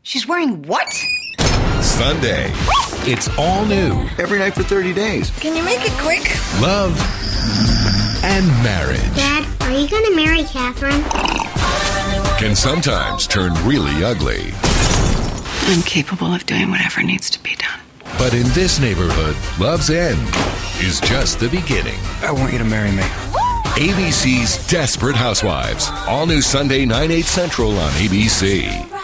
She's wearing what? Sunday, it's all new. Every night for 30 days. Can you make it quick? Love and marriage Dad, are you going to marry Catherine? can sometimes turn really ugly. I'm capable of doing whatever needs to be done. But in this neighborhood, love's end is just the beginning. I want you to marry me. ABC's Desperate Housewives. All new Sunday, 9, 8 Central on ABC.